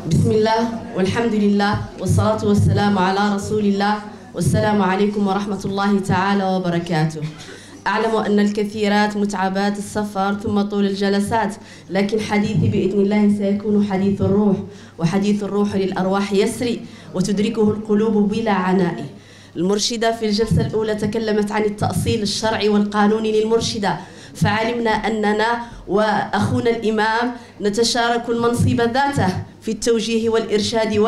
بسم الله والحمد لله والصلاة والسلام على رسول الله والسلام عليكم ورحمة الله تعالى وبركاته. أعلم أن الكثيرات متعبات السفر ثم طول الجلسات، لكن حديثي بإذن الله سيكون حديث الروح، وحديث الروح للأرواح يسري وتدركه القلوب بلا عناء. المرشدة في الجلسة الأولى تكلمت عن التأصيل الشرعي والقانوني للمرشدة، فعلمنا أننا وأخونا الإمام نتشارك المنصب ذاته في التوجيه والإرشاد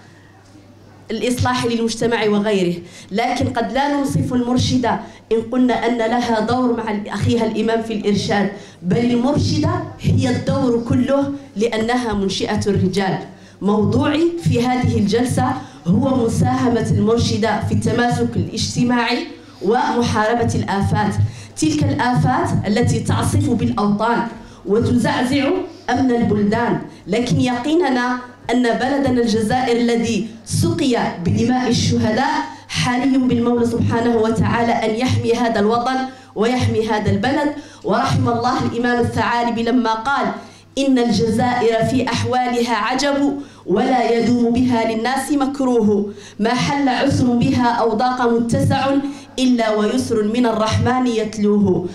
والإصلاح للمجتمع وغيره، لكن قد لا ننصف المرشدة إن قلنا أن لها دور مع أخيها الإمام في الإرشاد، بل المرشدة هي الدور كله لأنها منشئة الرجال. موضوعي في هذه الجلسة هو مساهمة المرشدة في التماسك الاجتماعي ومحاربة الآفات، تلك الآفات التي تعصف بالأوطان وتزعزع أمن البلدان. لكن يقيننا أن بلدنا الجزائر الذي سقي بدماء الشهداء حري بالمولى سبحانه وتعالى أن يحمي هذا الوطن ويحمي هذا البلد. ورحم الله الإمام الثعالبي لما قال: إن الجزائر في أحوالها عجب ولا يدوم بها للناس مكروه، ما حل عسر بها أو ضاق متسع إلا ويسر من الرحمن يتلوه.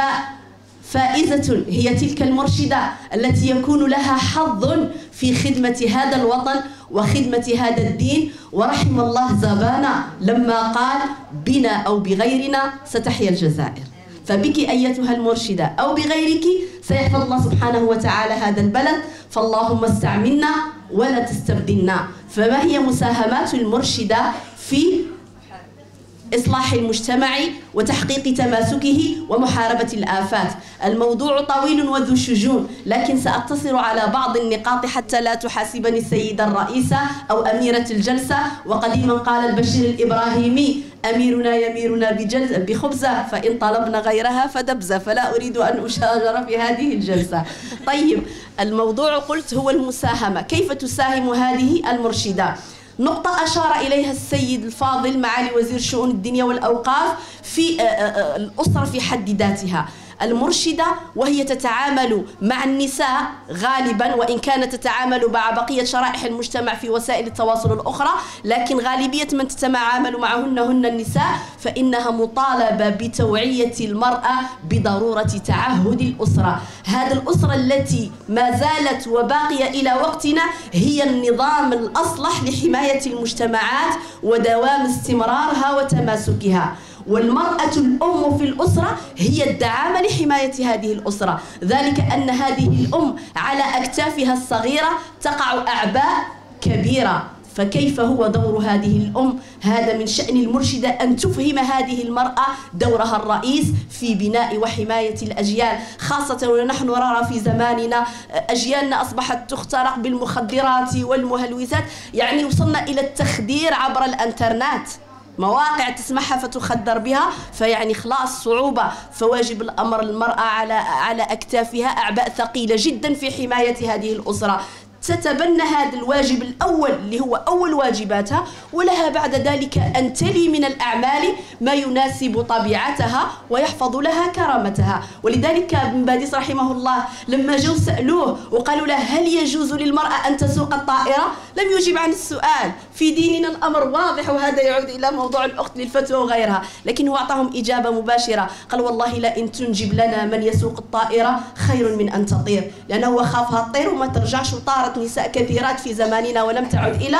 فائزة هي تلك المرشدة التي يكون لها حظ في خدمة هذا الوطن وخدمة هذا الدين. ورحم الله زبانا لما قال: بنا أو بغيرنا ستحيا الجزائر. فبك أيتها المرشدة أو بغيرك سيحفظ الله سبحانه وتعالى هذا البلد، فاللهم استعملنا ولا تستبدلنا. فما هي مساهمات المرشدة في إصلاح المجتمع وتحقيق تماسكه ومحاربة الآفات؟ الموضوع طويل وذو شجون، لكن سأقتصر على بعض النقاط حتى لا تحاسبني السيدة الرئيسة أو أميرة الجلسة. وقديما قال البشير الإبراهيمي: أميرنا يميرنا بخبزة فإن طلبنا غيرها فدبزة. فلا أريد أن أشاجر في هذه الجلسة. طيب، الموضوع قلت هو المساهمة. كيف تساهم هذه المرشدة؟ نقطة أشار إليها السيد الفاضل معالي وزير شؤون الدنيا والأوقاف في الأسرة في حد ذاتها. المرشدة وهي تتعامل مع النساء غالبا، وإن كانت تتعامل مع بقية شرائح المجتمع في وسائل التواصل الأخرى، لكن غالبية من تتعامل معهن هن النساء، فإنها مطالبة بتوعية المرأة بضرورة تعهد الأسرة. هذه الأسرة التي ما زالت وباقية إلى وقتنا هي النظام الأصلح لحماية المجتمعات ودوام استمرارها وتماسكها. والمرأة الأم في الأسرة هي الدعامة لحماية هذه الأسرة، ذلك أن هذه الأم على أكتافها الصغيرة تقع أعباء كبيرة. فكيف هو دور هذه الأم؟ هذا من شأن المرشدة أن تفهم هذه المرأة دورها الرئيس في بناء وحماية الأجيال، خاصة ونحن نرى في زماننا أجيالنا أصبحت تخترق بالمخدرات والمهلوسات، يعني وصلنا إلى التخدير عبر الإنترنت، مواقع تسمعها فتخدر بها، فيعني خلاص صعوبة. فواجب الأمر المرأة على أكتافها أعباء ثقيلة جدا في حماية هذه الأسرة. تتبنى هذا الواجب الأول اللي هو أول واجباتها، ولها بعد ذلك أن تلي من الأعمال ما يناسب طبيعتها ويحفظ لها كرامتها. ولذلك ابن باديس رحمه الله لما جو سألوه وقالوا له: هل يجوز للمرأة أن تسوق الطائرة؟ لم يجب عن السؤال. في ديننا الأمر واضح، وهذا يعود إلى موضوع الأخت للفتوى وغيرها، لكن هو أعطاهم إجابة مباشرة. قال: والله لئن تنجب لنا من يسوق الطائرة خير من أن تطير، لأنه هو خافها تطير وما ترجعش، وطارت نساء كثيرات في زماننا ولم تعد إلى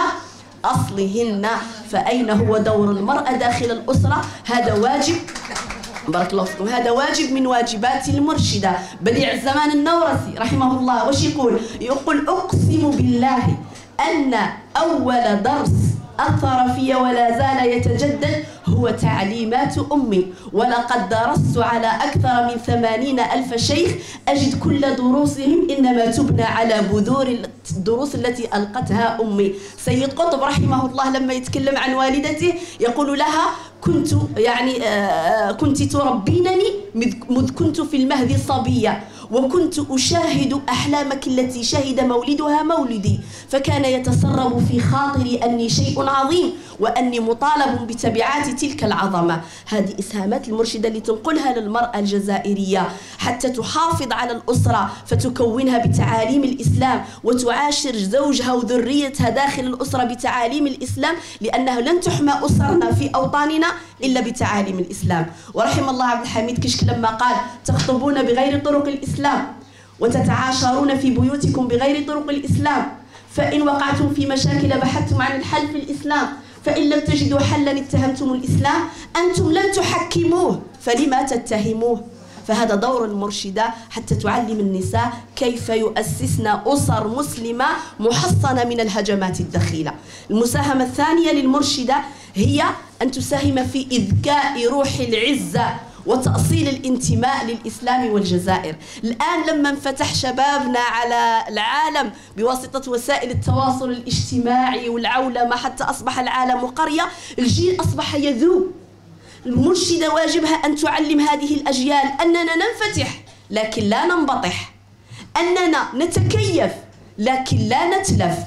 أصلهن. فأين هو دور المرأة داخل الأسرة؟ هذا واجب، بارك الله فيكم، هذا واجب من واجبات المرشدة. بديع الزمان النورسي رحمه الله وش يقول؟ يقول: أقسم بالله أن أول درس أثر في ولا زال يتجدد هو تعليمات أمي، ولقد درست على أكثر من 80,000 شيخ، أجد كل دروسهم إنما تبنى على بذور الدروس التي ألقتها أمي. سيد قطب رحمه الله لما يتكلم عن والدته يقول لها: كنت تربينني مذ كنت في المهد صبية، وكنت أشاهد أحلامك التي شهد مولدها مولدي، فكان يتسرب في خاطري أني شيء عظيم وأني مطالب بتبعات تلك العظمة. هذه إسهامات المرشدة اللي تنقلها للمرأة الجزائرية حتى تحافظ على الأسرة فتكونها بتعاليم الإسلام، وتعاشر زوجها وذريتها داخل الأسرة بتعاليم الإسلام، لأنه لن تحمى أسرنا في أوطاننا إلا بتعاليم الإسلام. ورحم الله عبد الحميد كشك لما قال: تخطبون بغير طرق الإسلام وتتعاشرون في بيوتكم بغير طرق الإسلام، فإن وقعتم في مشاكل بحثتم عن الحل في الإسلام، فإن لم تجدوا حلا اتهمتم الإسلام، أنتم لن تحكموه فلما تتهموه. فهذا دور المرشدة حتى تعلم النساء كيف يؤسسن أسر مسلمة محصنة من الهجمات الدخيلة. المساهمة الثانية للمرشدة هي أن تساهم في إذكاء روح العزة وتأصيل الانتماء للإسلام والجزائر. الآن لما انفتح شبابنا على العالم بواسطة وسائل التواصل الاجتماعي والعولمة حتى أصبح العالم قرية، الجيل أصبح يذوب. المرشدة واجبها أن تعلم هذه الأجيال أننا ننفتح لكن لا ننبطح، أننا نتكيف لكن لا نتلف.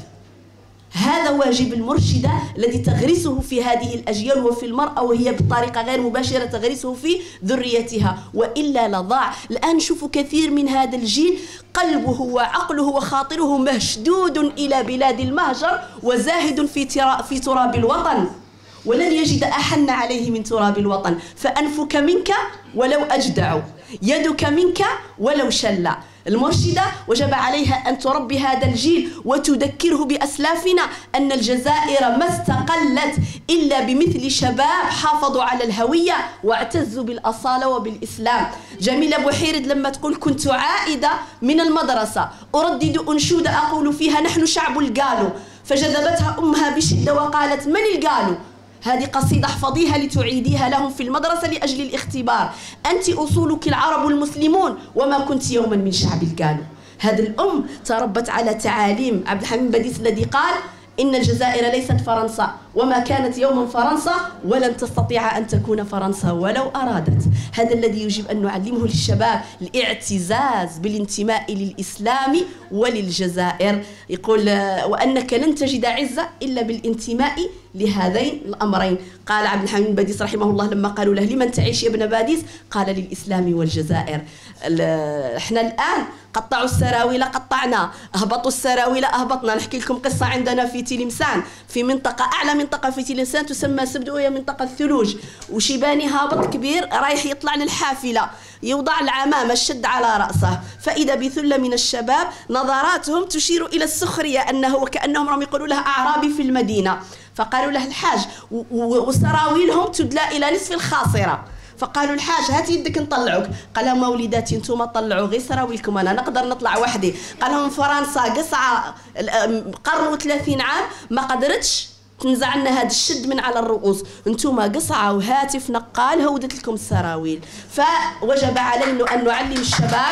هذا واجب المرشدة الذي تغرسه في هذه الأجيال وفي المرأة، وهي بطريقة غير مباشرة تغرسه في ذريتها، وإلا لضاع. الآن نشوف كثير من هذا الجيل قلبه وعقله وخاطره مشدود إلى بلاد المهجر وزاهد في تراب الوطن، ولن يجد أحن عليه من تراب الوطن. فأنفك منك ولو أجدع، يدك منك ولو شل. المرشدة وجب عليها أن تربي هذا الجيل وتذكره بأسلافنا أن الجزائر ما استقلت إلا بمثل شباب حافظوا على الهوية واعتزوا بالأصالة وبالإسلام. جميلة بوحيرد لما تقول: كنت عائدة من المدرسة أردد أنشودة أقول فيها: نحن شعب القالو، فجذبتها أمها بشدة وقالت: من القالو؟ هذه قصيدة احفظيها لتعيديها لهم في المدرسة لأجل الاختبار. أنت أصولك العرب المسلمون وما كنت يوما من شعب القالو. هذه الأم تربت على تعاليم عبد الحميد بديس الذي قال: إن الجزائر ليست فرنسا، وما كانت يوما فرنسا ولن تستطيع أن تكون فرنسا ولو أرادت. هذا الذي يجب أن نعلمه للشباب، الاعتزاز بالانتماء للإسلام وللجزائر. يقول: وأنك لن تجد عزة إلا بالانتماء لهذين الأمرين. قال عبد الحميد بديس رحمه الله لما قالوا له: لمن تعيش يا ابن باديس؟ قال: للإسلام والجزائر. احنا الآن قطعوا السراويل قطعنا، أهبطوا السراويل أهبطنا. نحكي لكم قصة عندنا في تلمسان، في منطقة أعلى منطقة في تلمسان تسمى سبدو، وهي منطقة الثلوج، وشيباني هابط كبير رايح يطلع للحافلة، يوضع العمامة الشد على رأسه، فإذا بثلة من الشباب نظراتهم تشير إلى السخرية أنه وكأنهم راهم يقولوا له أعرابي في المدينة. فقالوا له: الحاج، وسراويلهم تدلى إلى نصف الخاصرة. فقالوا: الحاج هات يدك نطلعوك. قال لهم: وليداتي انتم طلعوا غير سراويلكم، انا نقدر نطلع وحدي. قال لهم: فرنسا قصعه قرن و30 عام ما قدرتش تنزع لنا هذا الشد من على الرؤوس، انتم قصعه وهاتف نقال هودت لكم السراويل. فوجب علينا ان نعلم الشباب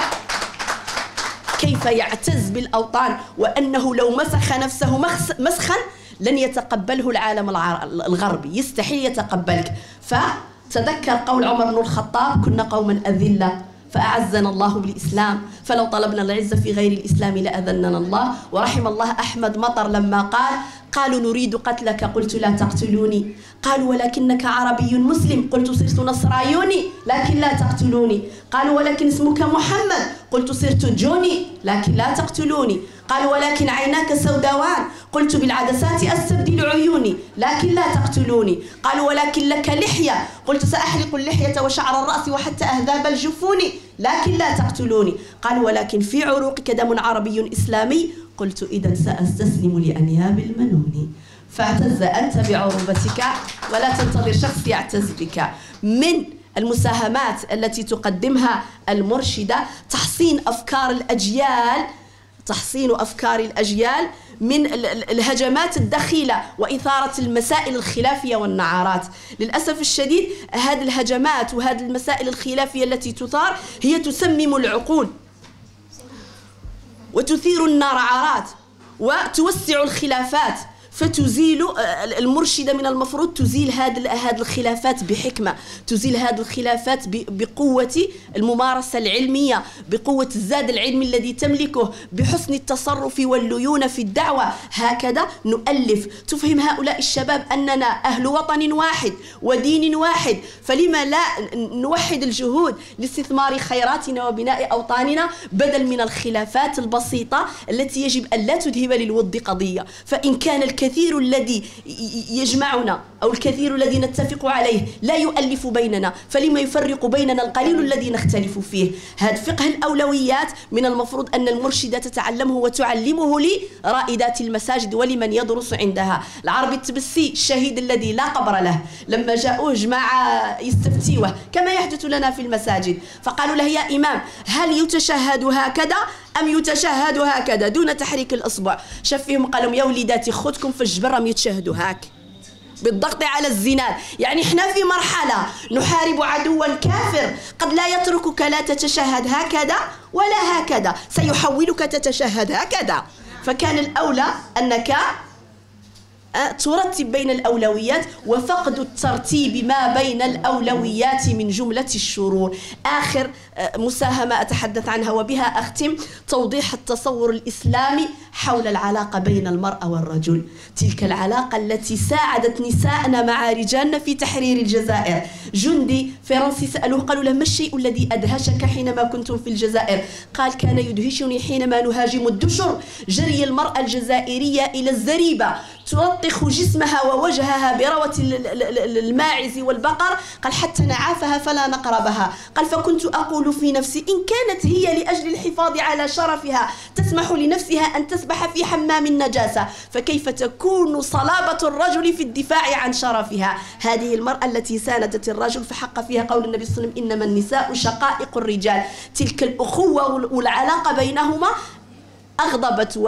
كيف يعتز بالاوطان، وانه لو مسخ نفسه مسخا لن يتقبله العالم الغربي، يستحيل يتقبلك. فتذكر قول عمر بن الخطاب: كنا قوما أذلة فأعزنا الله بالإسلام، فلو طلبنا العزة في غير الإسلام لأذلنا الله. ورحم الله أحمد مطر لما قال: قالوا نريد قتلك قلت لا تقتلوني، قالوا ولكنك عربي مسلم قلت صرت نصرايوني لكن لا تقتلوني، قالوا ولكن اسمك محمد قلت صرت جوني لكن لا تقتلوني، قالوا ولكن عيناك سوداوان قلت بالعدسات أستبدل عيوني لكن لا تقتلوني، قالوا ولكن لك لحية قلت سأحلق اللحية وشعر الرأس وحتى أهذاب الجفون لكن لا تقتلوني، قالوا ولكن في عروقك دم عربي إسلامي قلت إذا سأستسلم لأنياب المنون. فاعتز أنت بعروبتك ولا تنتظر شخص يعتز بك. من المساهمات التي تقدمها المرشدة تحصين أفكار الأجيال من الهجمات الدخيلة وإثارة المسائل الخلافية والنعارات. للأسف الشديد هذه الهجمات وهذه المسائل الخلافية التي تثار هي تسمم العقول وتثير النعارات وتوسع الخلافات، فتزيل المرشدة من المفروض تزيل هذه الخلافات بحكمة، تزيل هذه الخلافات بقوة الممارسة العلمية، بقوة الزاد العلمي الذي تملكه، بحسن التصرف والليونة في الدعوة. هكذا نؤلف، تفهم هؤلاء الشباب أننا أهل وطن واحد ودين واحد، فلما لا نوحد الجهود لاستثمار خيراتنا وبناء أوطاننا بدل من الخلافات البسيطة التي يجب أن لا تذهب للود قضية. فإن كان الكثير الذي يجمعنا أو الكثير الذي نتفق عليه لا يؤلف بيننا، فلما يفرق بيننا القليل الذي نختلف فيه؟ هذا فقه الأولويات من المفروض أن المرشدة تتعلمه وتعلمه لرائدات المساجد ولمن يدرس عندها. العربي التبسي الشهيد الذي لا قبر له، لما جاءوه جماعة يستفتيوه كما يحدث لنا في المساجد، فقالوا له يا إمام هل يتشهد هكذا أم يتشهد هكذا دون تحريك الأصبع؟ شاف فيهم قال لهم يا وليداتي خذكم في الجبر راهم يتشهدوا هاك بالضغط على الزناد. يعني احنا في مرحلة نحارب عدوا كافر قد لا يتركك لا تتشهد هكذا ولا هكذا، سيحولك تتشهد هكذا. فكان الأولى أنك ترتب بين الأولويات، وفقد الترتيب ما بين الأولويات من جملة الشرور. آخر مساهمة أتحدث عنها وبها أختم، توضيح التصور الإسلامي حول العلاقة بين المرأة والرجل، تلك العلاقة التي ساعدت نساءنا مع رجالنا في تحرير الجزائر. جندي فرنسي سألوه قالوا له ما الشيء الذي أدهشك حينما كنتم في الجزائر؟ قال كان يدهشني حينما نهاجم الدشر جري المرأة الجزائرية إلى الزريبة تلطخ جسمها ووجهها بروة الماعز والبقر، قال حتى نعافها فلا نقربها. قال فكنت أقول في نفسي إن كانت هي لأجل الحفاظ على شرفها تسمح لنفسها أن تسبح في حمام النجاسة، فكيف تكون صلابة الرجل في الدفاع عن شرفها؟ هذه المرأة التي ساندت الرجل فحق فيها قول النبي صلى الله عليه وسلم إنما النساء شقائق الرجال. تلك الأخوة والعلاقة بينهما أغضبت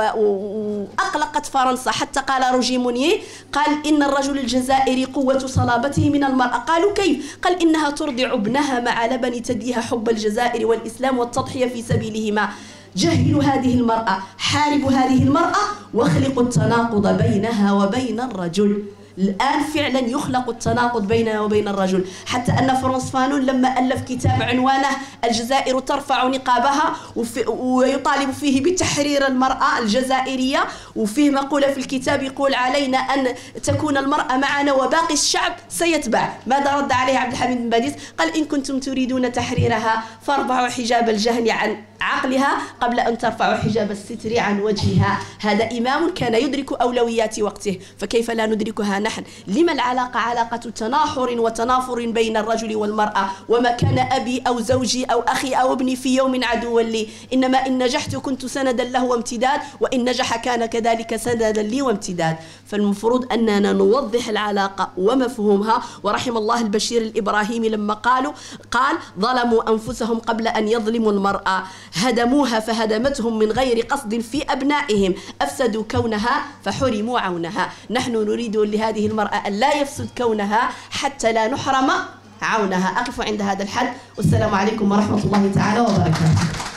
وأقلقت فرنسا، حتى قال روجي مونيه قال إن الرجل الجزائري قوة صلابته من المرأة. قالوا كيف؟ قال إنها ترضع ابنها مع لبن تديها حب الجزائر والإسلام والتضحية في سبيلهما. جهلوا هذه المرأة، حاربوا هذه المرأة، واخلقوا التناقض بينها وبين الرجل. الآن فعلا يخلق التناقض بيننا وبين الرجل، حتى أن فرانس فانون لما ألف كتاب عنوانه الجزائر ترفع نقابها ويطالب فيه بتحرير المرأة الجزائرية، وفيه مقولة في الكتاب يقول علينا أن تكون المرأة معنا وباقي الشعب سيتبع. ماذا رد عليه عبد الحميد بن باديس؟ قال إن كنتم تريدون تحريرها فارفعوا حجاب الجهل عن عقلها قبل أن ترفعوا حجاب الستر عن وجهها. هذا إمام كان يدرك أولويات وقته، فكيف لا ندركها نحن؟ لما العلاقة علاقة تناحر وتنافر بين الرجل والمرأة؟ وما كان أبي أو زوجي أو أخي أو ابني في يوم عدوا لي، إنما إن نجحت كنت سندا له وامتداد، وإن نجح كان كذلك سندا لي وامتداد. فالمفروض أننا نوضح العلاقة ومفهومها. ورحم الله البشير الإبراهيمي لما قال ظلموا أنفسهم قبل أن يظلموا المرأة، هدموها فهدمتهم من غير قصد في أبنائهم، أفسدوا كونها فحرموا عونها. نحن نريد لهذه المرأة أن لا يفسد كونها حتى لا نحرم عونها. أقف عند هذا الحد، والسلام عليكم ورحمة الله تعالى وبركاته.